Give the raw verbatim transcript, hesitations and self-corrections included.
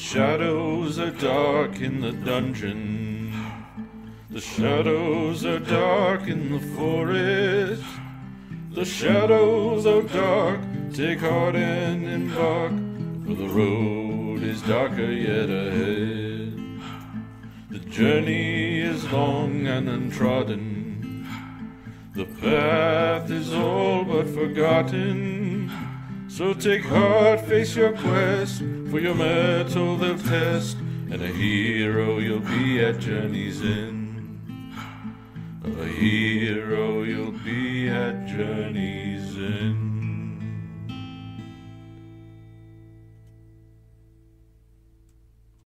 shadows are dark in the dungeon. The shadows are dark in the forest. The shadows are dark, take heart and embark, for the road is darker yet ahead. The journey is long and untrodden. The path is all but forgotten. So take heart, face your quest, for your mettle they'll test, and a hero you'll be at journey's end. A hero you'll be at journey's end.